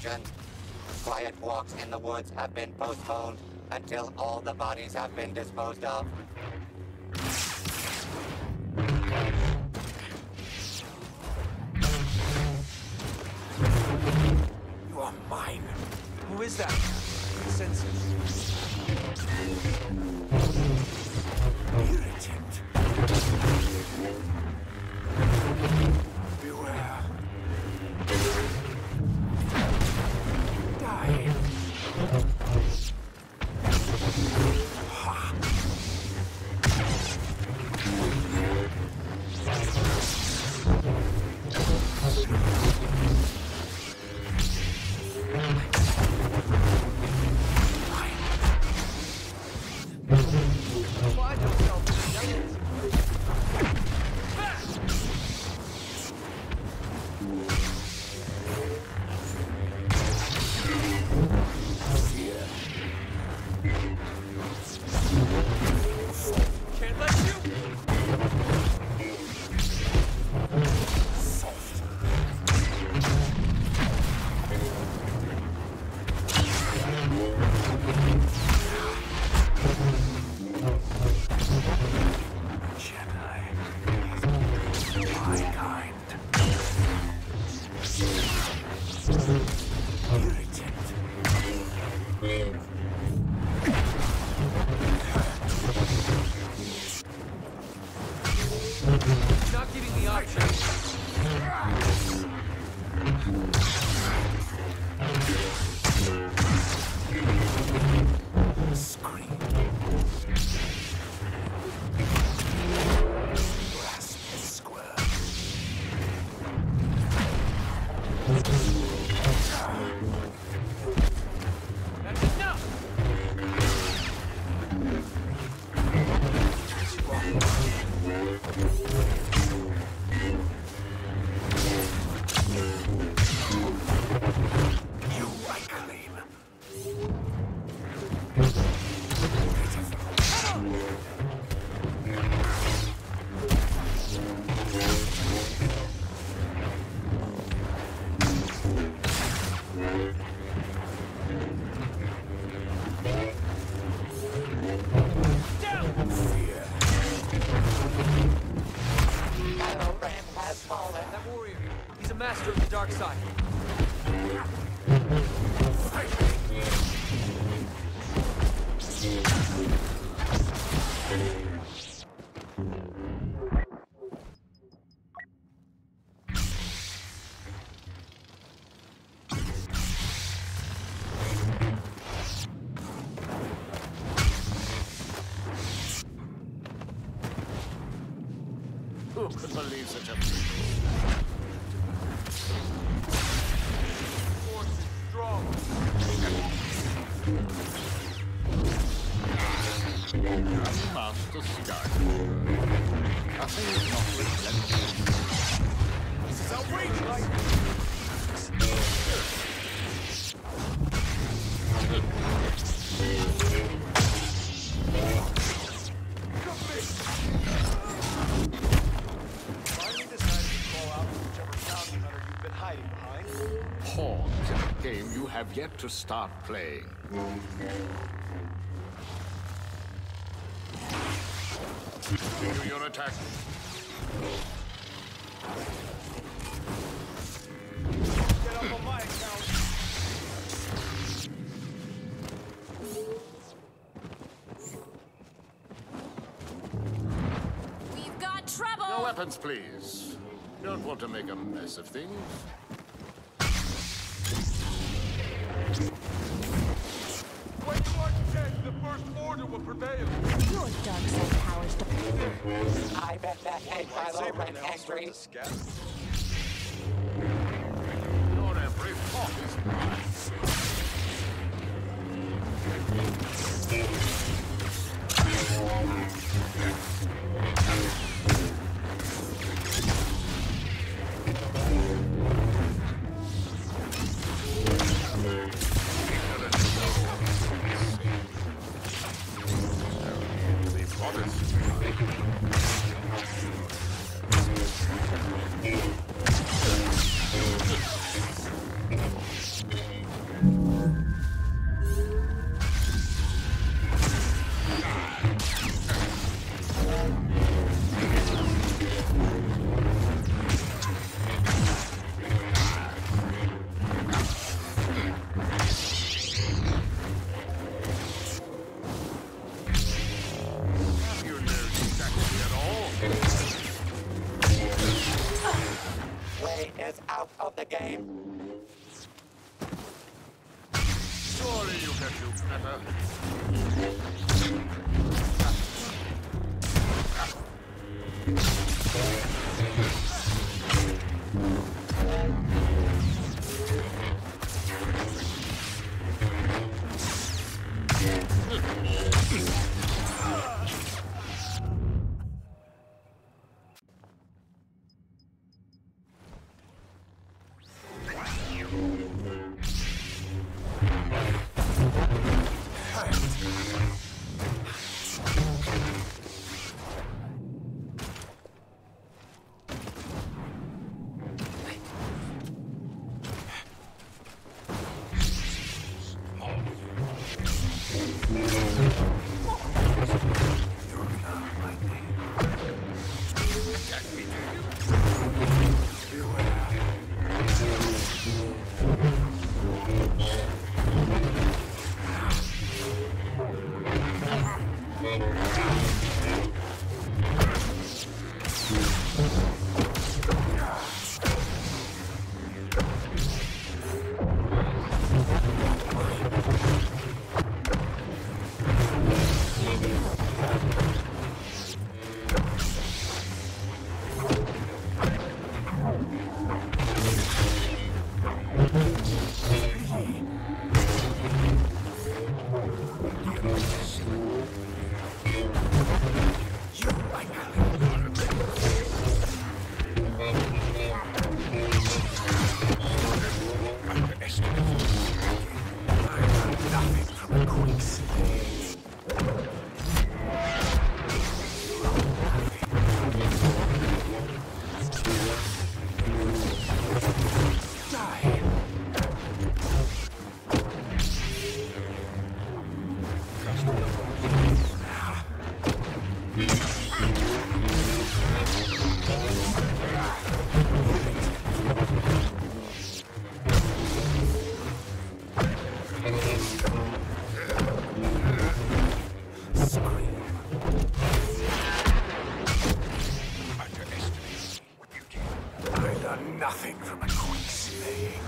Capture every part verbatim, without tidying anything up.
instructions. Quiet walks in the woods have been postponed until all the bodies have been disposed of. You are mine. Who is that? Senses. Irritant. Beware. Die. Ha. Find yourself in the giants. Can't let you. Not giving the option. Scream. Grasp the square. That's enough. You I claim. Down. Fear. Shadowbrand has fallen. That warrior. He's a master of the dark side. Who could believe such a Force is strong. master start? Nothing is not relentless. This is outrageous. Finally decided to call out whichever bounty hunter you've been hiding behind. Pawns in a game you have yet to start playing. Continue your attack. Get up on my account. We've got trouble! No weapons, please. Don't want to make a mess of things. When you are dead, the First Order will prevail. Your dark side powers don't... I bet that made Kylo Ren angry. Your every thought is mine. A is out of the game. Surely you can do better. Nothing from a quick slaying.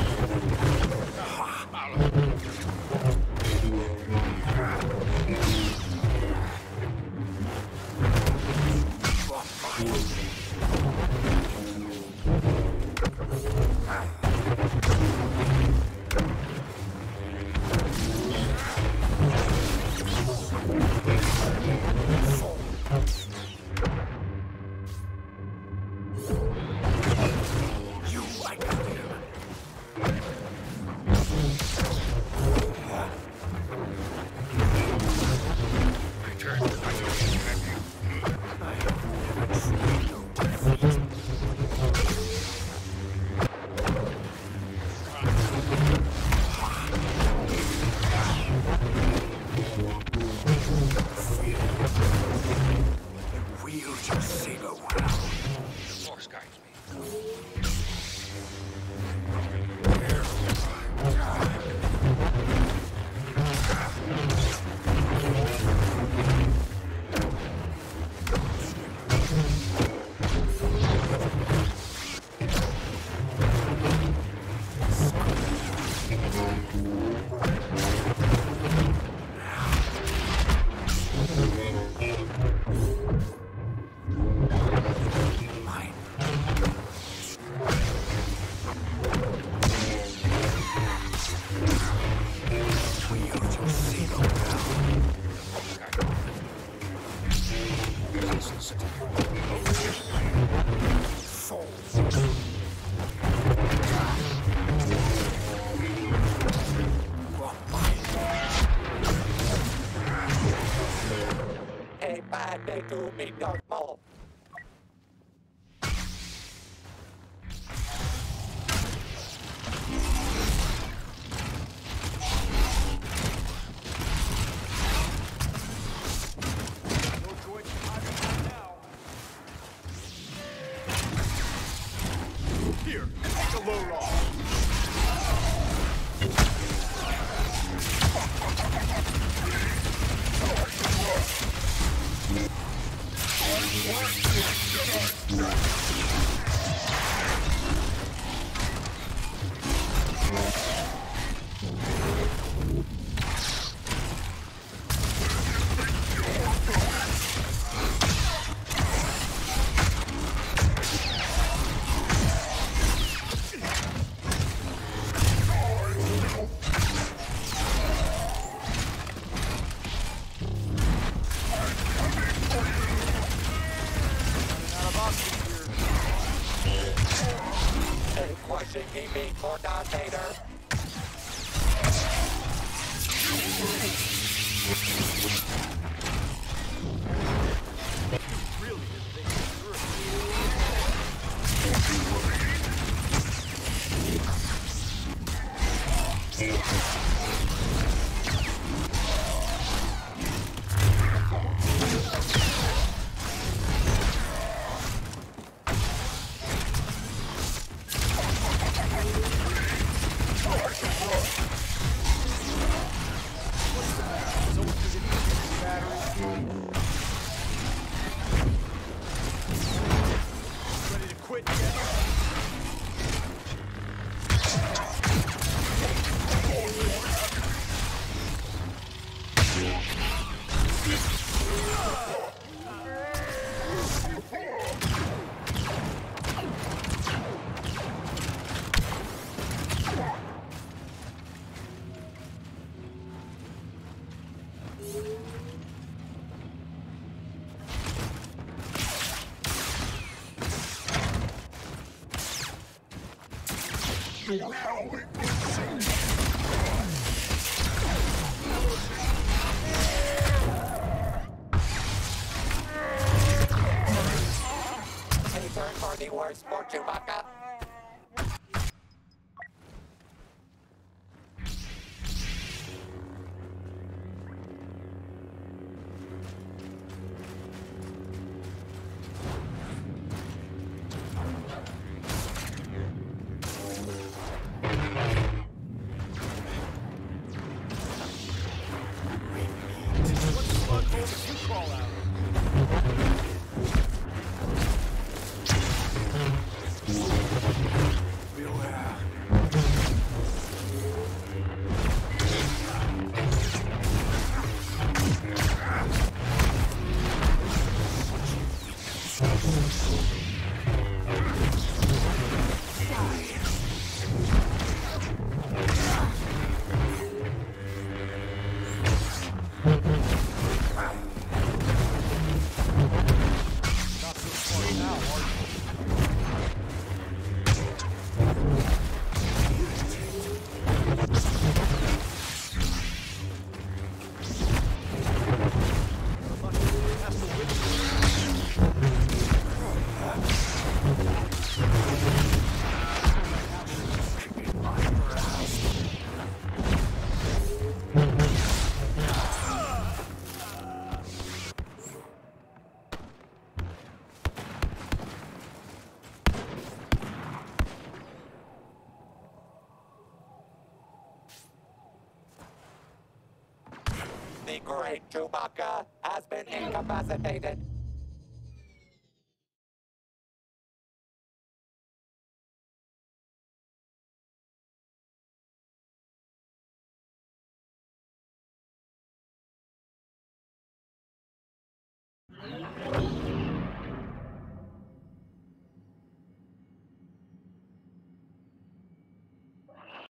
A bad day to be Darth Maul. Here, take a load off. pushing E V for Darth Vader. Really didn't think it ready to quit yet? Any turn for the worse for Chewbacca? What the fuck did you call out? Not so smart now, are you? Has to win. The great Chewbacca has been incapacitated.